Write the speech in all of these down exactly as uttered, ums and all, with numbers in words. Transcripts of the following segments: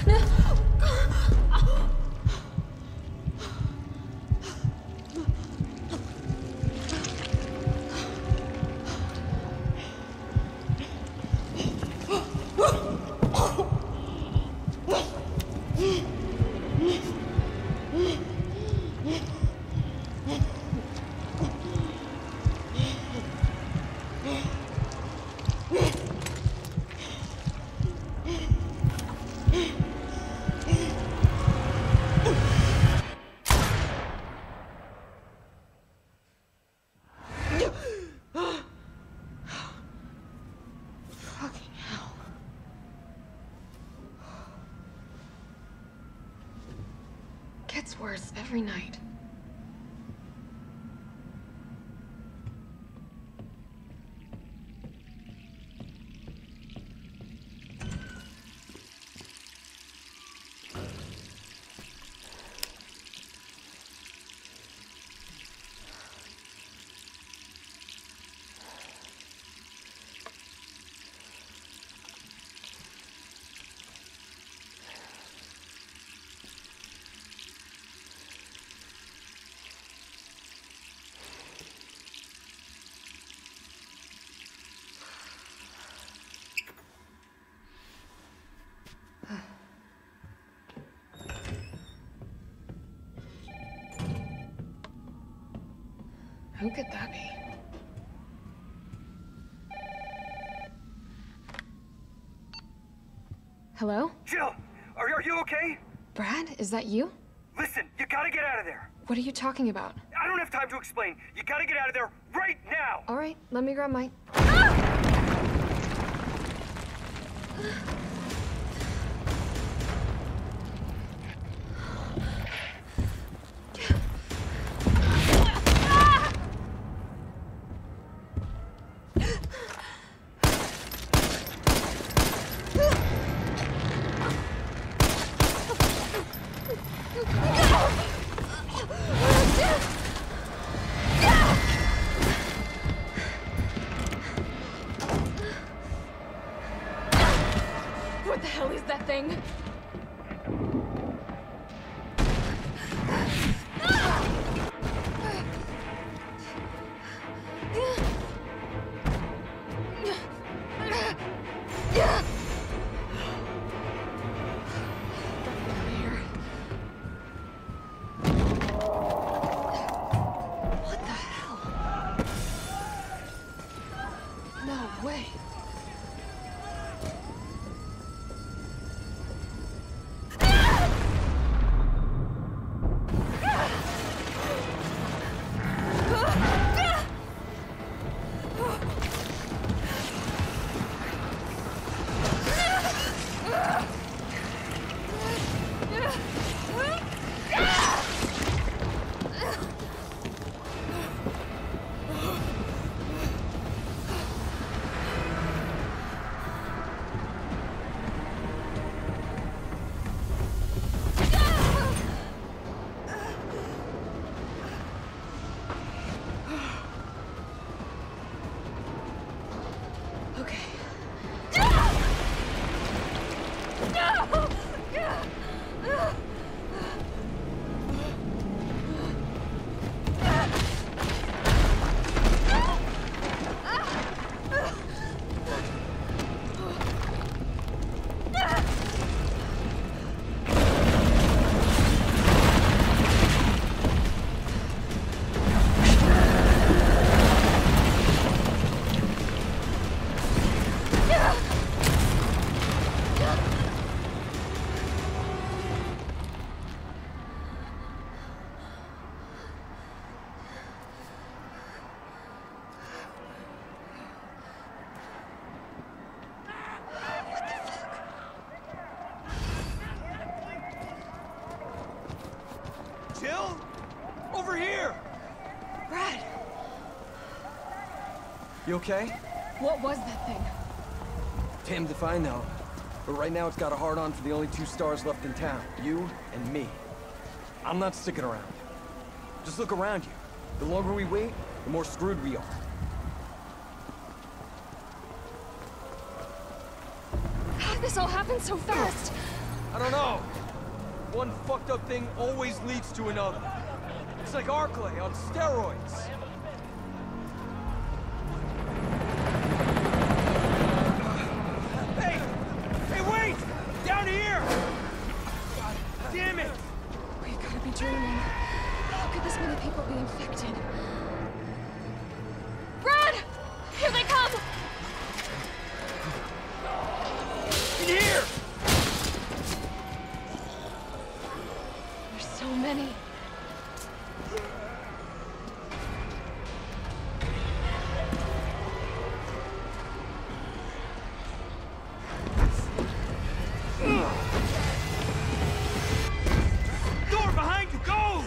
Gets worse every night. Who could that be? Hello? Jill! Are, are you okay? Brad, is that you? Listen, you gotta get out of there! What are you talking about? I don't have time to explain. You gotta get out of there right now! All right, let me grab my... What the hell is that thing? What the hell? No way. Jill? Over here! Brad! You okay? What was that thing? Damned if I know. But right now it's got a hard-on for the only two stars left in town. You and me. I'm not sticking around. Just look around you. The longer we wait, the more screwed we are. How did this all happen so fast? I don't know. One fucked up thing always leads to another. It's like Arklay on steroids. Hey! Hey, wait! Down here! God damn it! We've gotta be dreaming. How could this many people be infected? Brad! Here they come! In here! There's so many. Door behind you, go!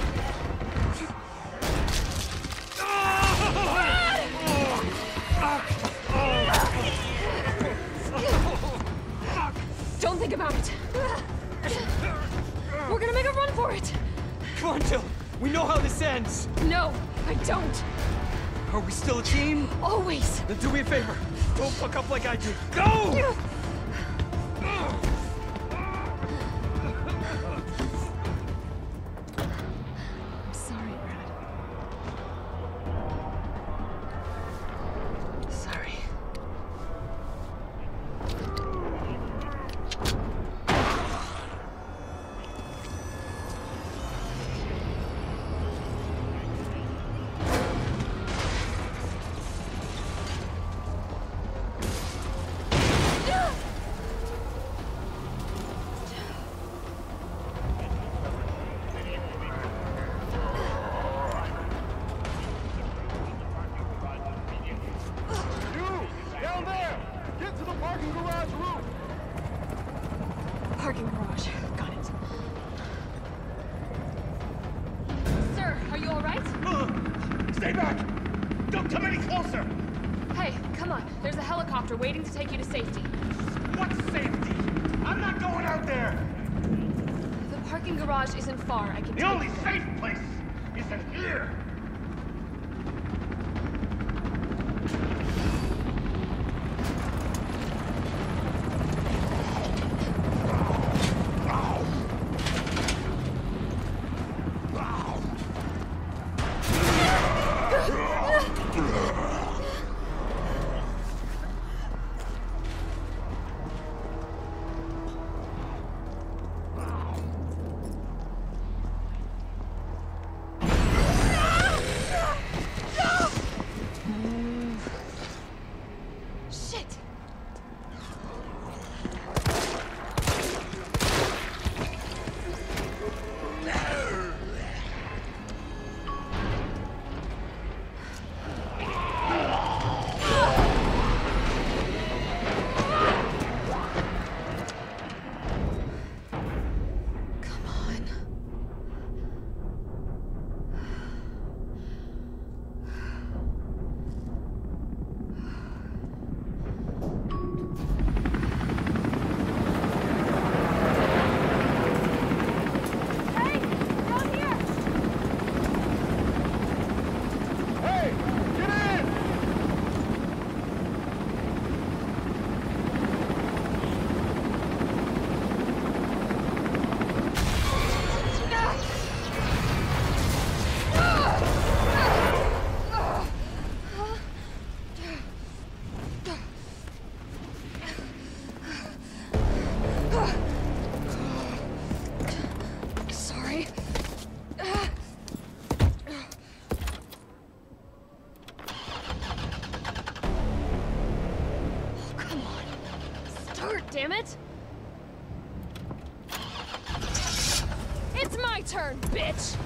Don't think about it. We're gonna make a run for it. Come on, Jill. We know how this ends. No, I don't. Are we still a team? Always. Then do me a favor. Don't fuck up like I did. Go! I'm sorry, Brad. Sorry. Parking garage. Got it. Sir, are you all right? Uh, stay back! Don't come any closer! Hey, come on. There's a helicopter waiting to take you to safety. What safety? I'm not going out there! The parking garage isn't far. I can The take only you there. safe place is in here! Shit! Come on. Hey! Down here! Hey, get in! Sorry. Oh, come on. Start, damn it! It's my turn, bitch!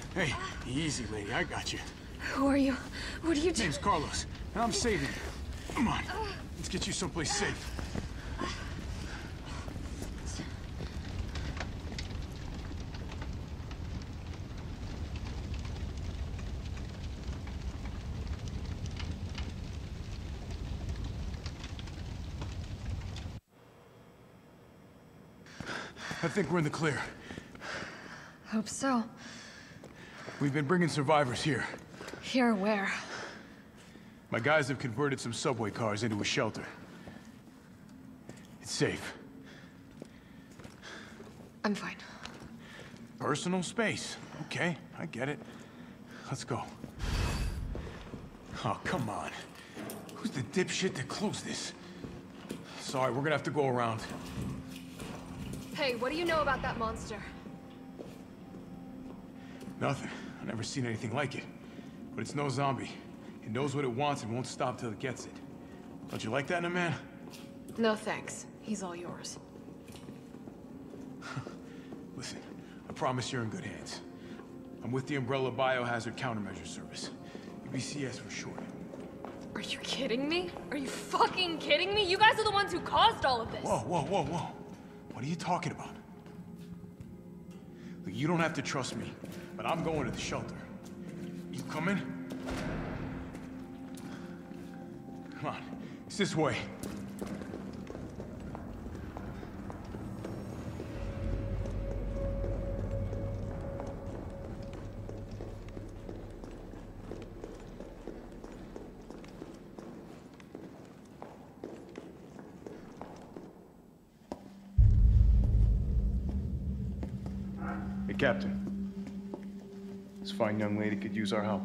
Hey, easy, lady. I got you. Who are you? What are you My doing? name's Carlos, and I'm saving you. Come on. Let's get you someplace safe. I think we're in the clear. Hope so. We've been bringing survivors here. Here where? My guys have converted some subway cars into a shelter. It's safe. I'm fine. Personal space. Okay, I get it. Let's go. Oh, come on. Who's the dipshit that closed this? Sorry, we're gonna have to go around. Hey, what do you know about that monster? Nothing. I've never seen anything like it. But it's no zombie. It knows what it wants and won't stop till it gets it. Don't you like that in a man? No thanks. He's all yours. Listen, I promise you're in good hands. I'm with the Umbrella Biohazard Countermeasure Service. U B C S for short. Are you kidding me? Are you fucking kidding me? You guys are the ones who caused all of this. Whoa, whoa, whoa, whoa. What are you talking about? Look, you don't have to trust me, but I'm going to the shelter. You coming? Come on, it's this way. Hey, Captain. This fine young lady could use our help.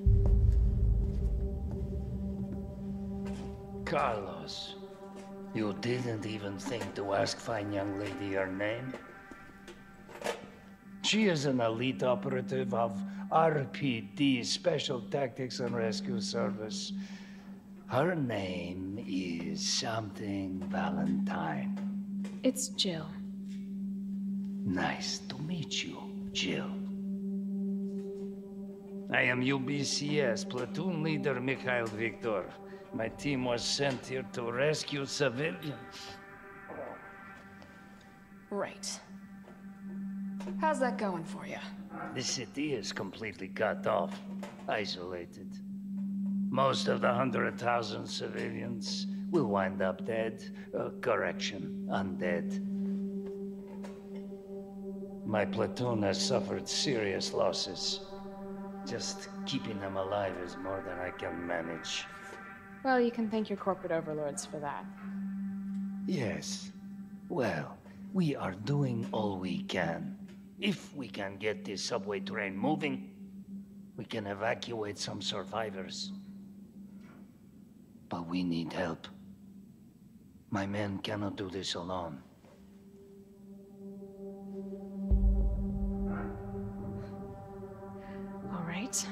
Carlos, you didn't even think to ask fine young lady her name? She is an elite operative of R P D, Special Tactics and Rescue Service. Her name is something Valentine. It's Jill. Nice to meet you, Jill. I am U B C S Platoon Leader Mikhail Viktor. My team was sent here to rescue civilians. Right. How's that going for you? The city is completely cut off, isolated. Most of the hundred thousand civilians will wind up dead. Uh, correction, undead. My platoon has suffered serious losses. Just keeping them alive is more than I can manage. Well, you can thank your corporate overlords for that. Yes. Well, we are doing all we can. If we can get this subway train moving, we can evacuate some survivors. But we need help. My men cannot do this alone. All right.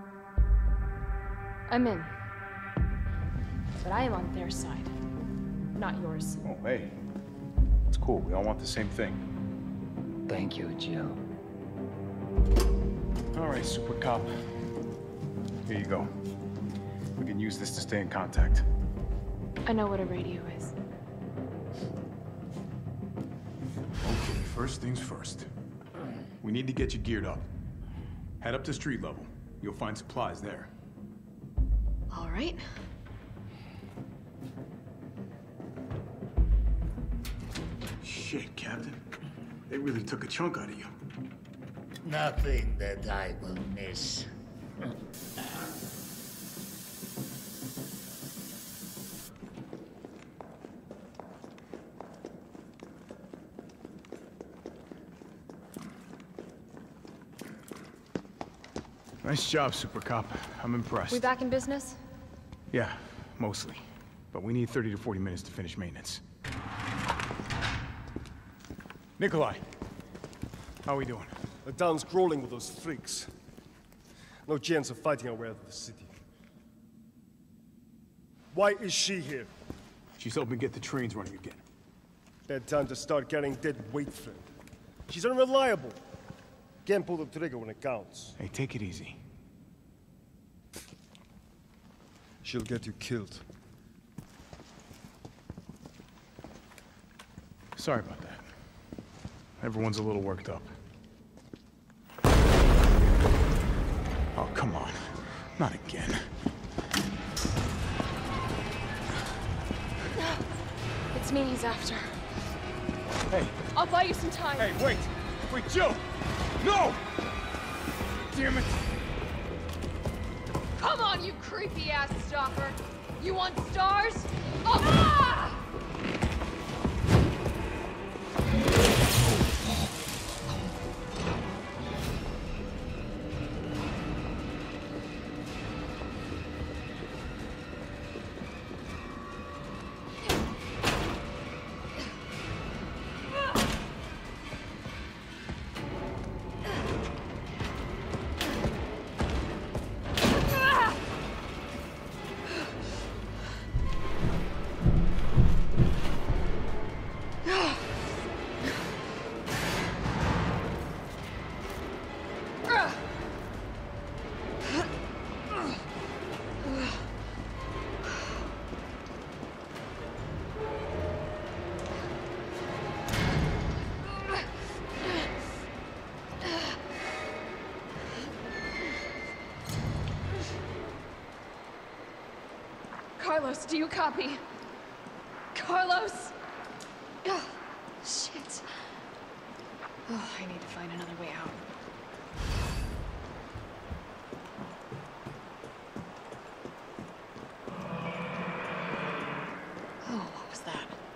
I'm in. But I am on their side, not yours. Oh, hey. It's cool. We all want the same thing. Thank you, Jill. All right, Super Cop. Here you go. We can use this to stay in contact. I know what a radio is. Okay, first things first. We need to get you geared up. Head up to street level. You'll find supplies there. All right. Shit, Captain. They really took a chunk out of you. Nothing that I will miss. Nice job, Super Cop. I'm impressed. We back in business? Yeah, mostly. But we need thirty to forty minutes to finish maintenance. Nikolai, how are we doing? The town's crawling with those freaks. No chance of fighting our way out of the city. Why is she here? She's helping get the trains running again. Bad time to start carrying dead weight, friend. She's unreliable. can't pull the trigger when it counts. Hey, take it easy. She'll get you killed. Sorry about that. Everyone's a little worked up. Oh, come on. Not again. It's me he's after. Hey. I'll buy you some time. Hey, wait! Wait, Jill! No! Damn it! Come on, you creepy-ass stalker! You want stars? Oh! Ah! Carlos, do you copy? Carlos! Oh, shit. Oh, I need to find another way out. Oh, what was that?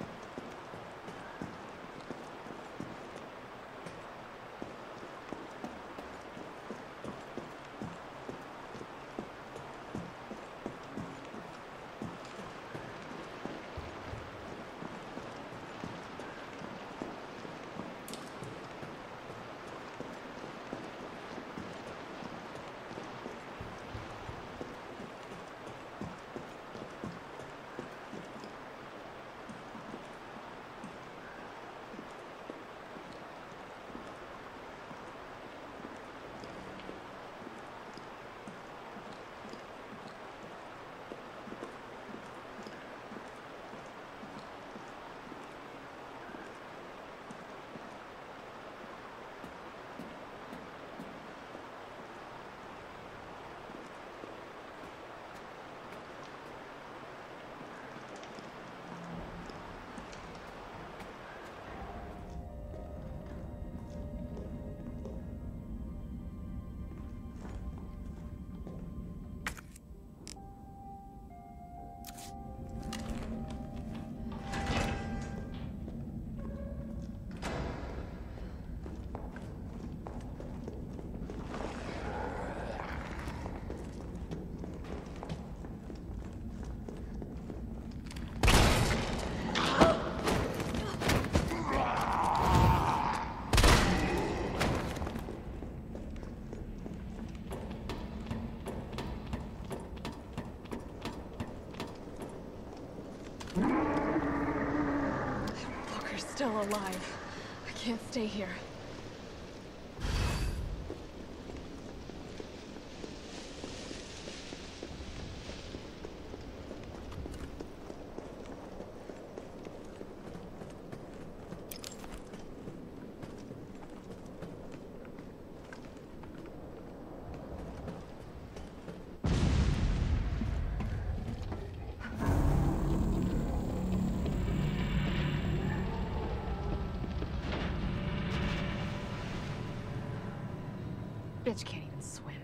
Still alive. I can't stay here. Bitch can't even swim.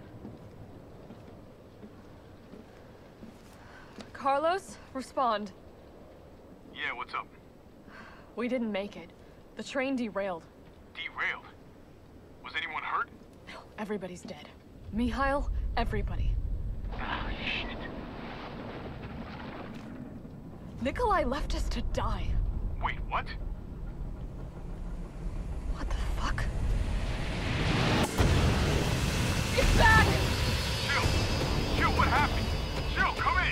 Carlos, respond. Yeah, what's up? We didn't make it. The train derailed. Derailed? Was anyone hurt? No, everybody's dead. Mikhail, everybody. Ah, shit. Nikolai left us to die. Wait, what? What the fuck? Get back! Jill! Jill, what happened? Jill, come in!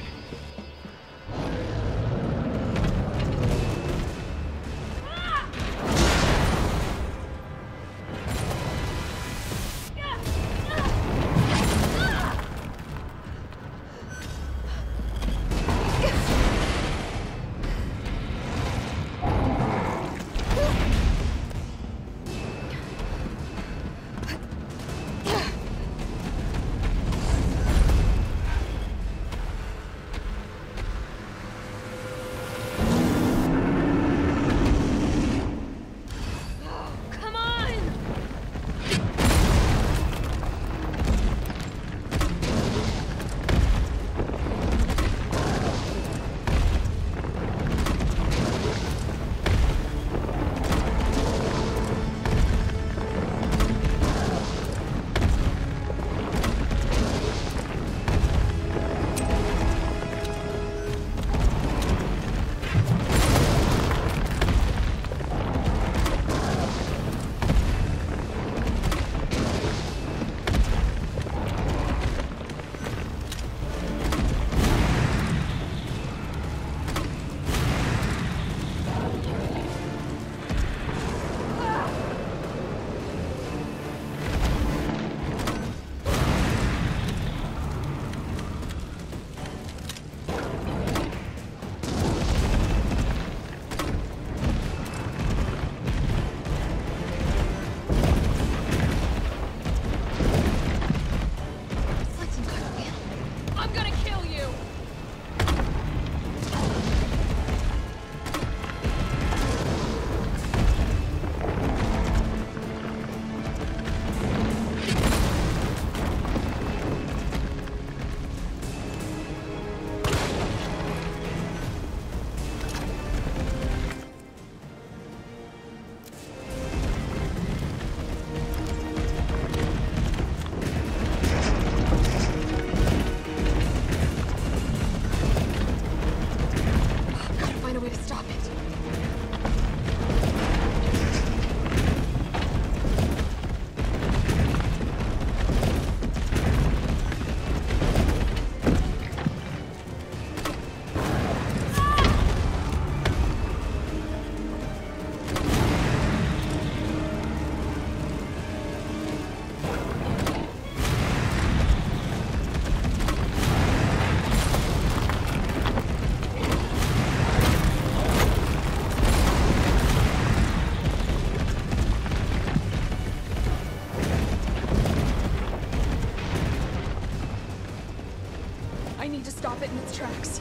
stop it in its tracks.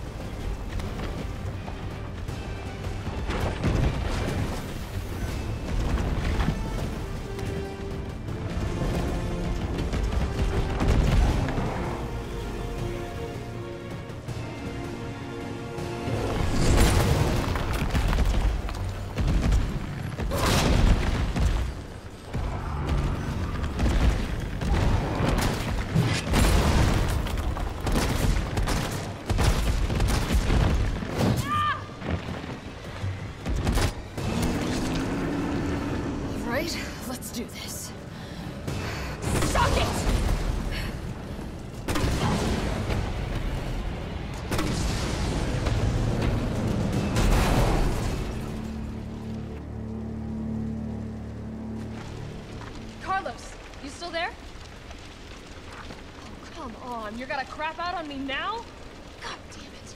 Right, let's do this. Suck it! Carlos, you still there? Oh, come on. You're gonna crap out on me now? God damn it.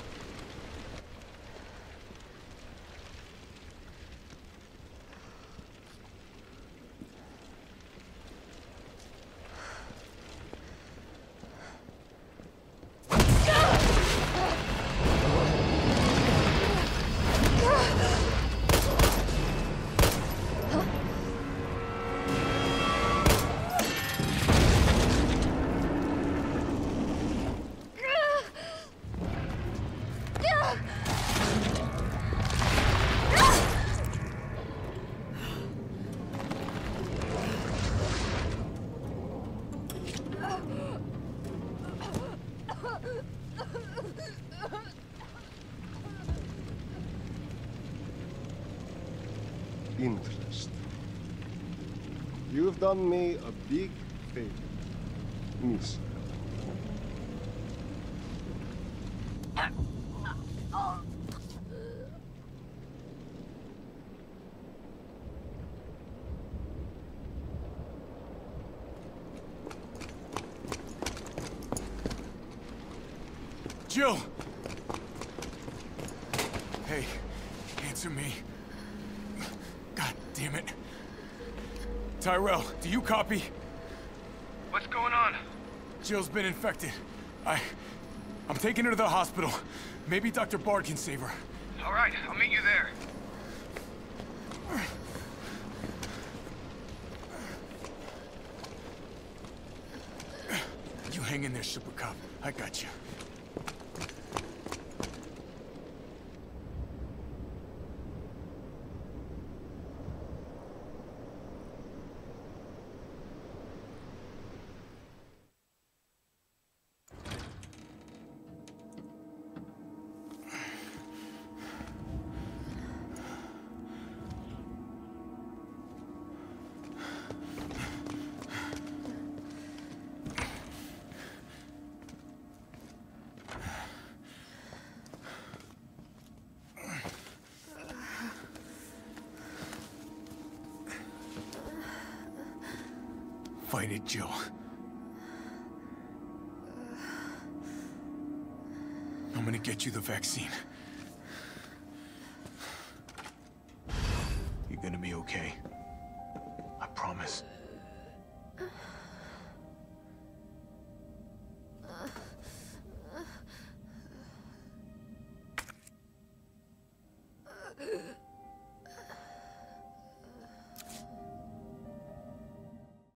Interest. You've done me a big favor, miss. Jill! Hey, answer me. God damn it. Tyrell, do you copy? What's going on? Jill's been infected. I... I'm taking her to the hospital. Maybe Doctor Bard can save her. All right, I'll meet you there. You hang in there, Super Cop. I got you. Fight it, Jill. I'm gonna get you the vaccine. You're gonna be okay. I promise.